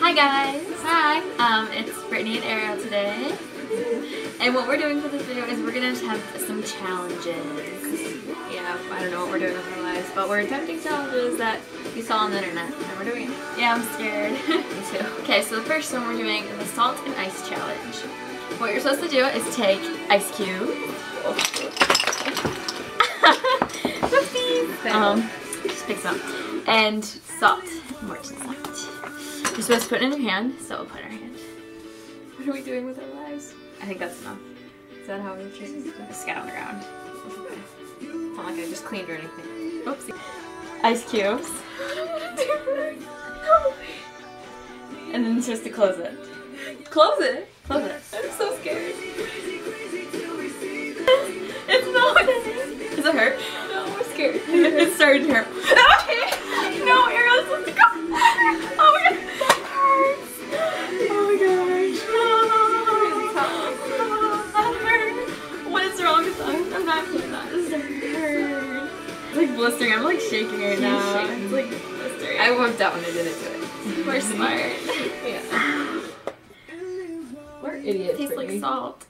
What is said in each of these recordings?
Hi guys! Hi! It's Brittany and Ariel today. And what we're doing for this video is we're gonna have some challenges. Yeah, I don't know what we're doing with our lives, but we're attempting challenges that we saw on the internet, and we're doing it. Yeah, I'm scared. Me too. Okay, so the first one we're doing is the salt and ice challenge. What you're supposed to do is take ice cubes. Just pick some. And salt. More salt. You're supposed to put it in your hand, so we'll put it in our hand. What are we doing with our lives? I think that's enough. Is that how we're just scat on the ground? It's not like I just cleaned or anything. Oopsie. Ice cubes. And then you're supposed to close it. Close it? Close it. I'm so scared. It's not. Does it hurt? No, I'm scared. It's starting to hurt. No, Ariel's supposed to go. Oh my god. That hurts. Oh my gosh. That hurts. What is wrong with that? I'm not doing that. This hurts. It's like blistering. I'm like shaking right now. It's like blistering. I wimped out when I didn't do it. We're smart. Yeah. We're idiots. It tastes like salt.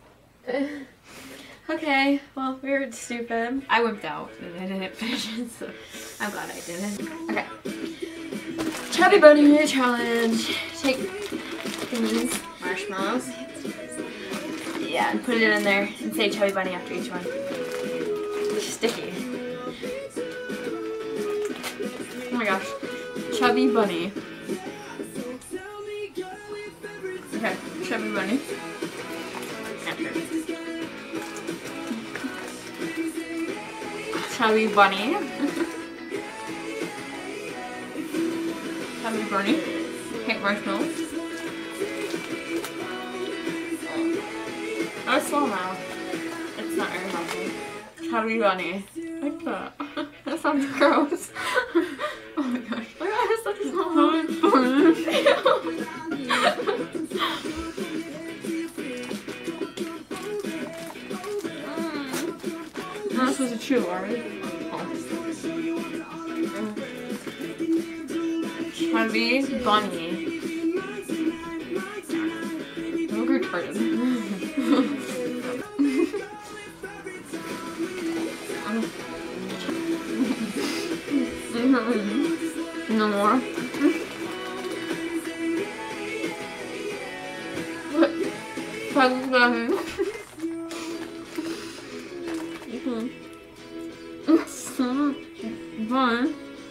Okay, well, we were stupid. I wimped out and I didn't finish it, so I'm glad I didn't. Okay. Chubby Bunny challenge. Take these Marshmallows. yeah, and put it in there and say Chubby Bunny after each one. It's sticky. Oh my gosh. Chubby Bunny. Okay, Chubby Bunny. After. Chubby Bunny. Chubby Bunny. Hate marshmallows. Oh, slow now. It's not very healthy. Chubby Bunny. Like that. That sounds gross. Oh my gosh. Look at that, such a small one. I'm not supposed to chew, are we? Chubby Bunny. Look retarded. No more. Chubby Bunny. Fun.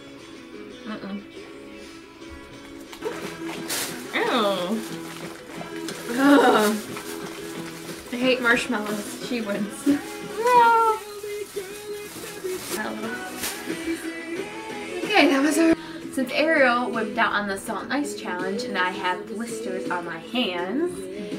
Ew. Ugh. I hate marshmallows. She wins. Okay, that was our... Since Ariel whipped out on the salt and ice challenge and I have blisters on my hands,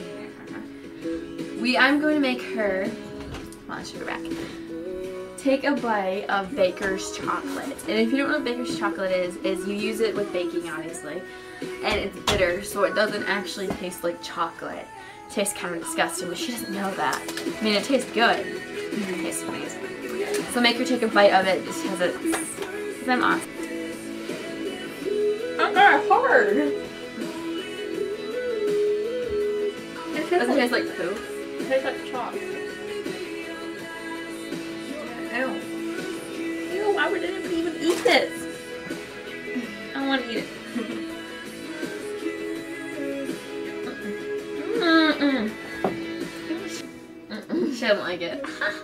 I'm going to make her... Well, I should go back. Take a bite of Baker's chocolate. And if you don't know what Baker's chocolate is you use it with baking, obviously. And it's bitter, so it doesn't actually taste like chocolate. It tastes kind of disgusting, but she doesn't know that. I mean, it tastes good. It tastes amazing. So make her take a bite of it just because I'm awesome. Not that hard. Doesn't it taste like poop? It tastes like chalk. Ew. Ew, why would anybody even eat this? I don't want to eat it. She doesn't like it.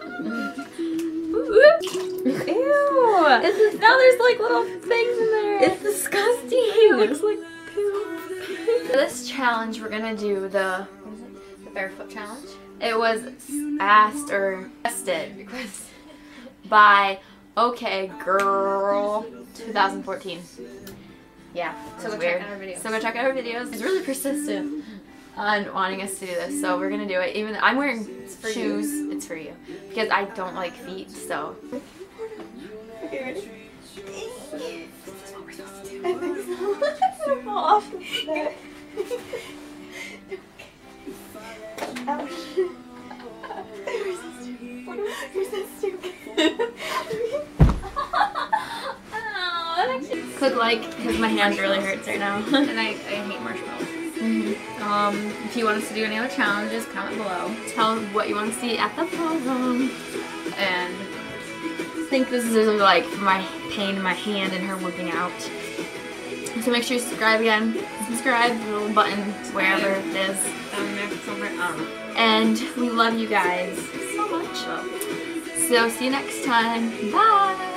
Ew! Now there's like little things in there. It's disgusting. It looks like poop. For this challenge, we're gonna do the Barefoot challenge. It was asked or requested by OK Girl 2014. Yeah, So go weird. check out our videos. So go check out our videos. He's really persistent on wanting us to do this, so we're gonna do it. Even I'm wearing shoes. It's for you because I don't like feet. So. Okay, ready? This is what we're supposed to do. I think so. It's gonna fall off. Ouch. You're so stupid. Click like, hit because my hand really hurts right now. And I hate marshmallows. If you want us to do any other challenges, comment below. Tell what you want to see at the bottom. And I think this is like my pain in my hand and her working out. So make sure you subscribe again. Subscribe, the little button, wherever it is. Down there somewhere. I don't know. And we love you guys so much. So see you next time. Bye.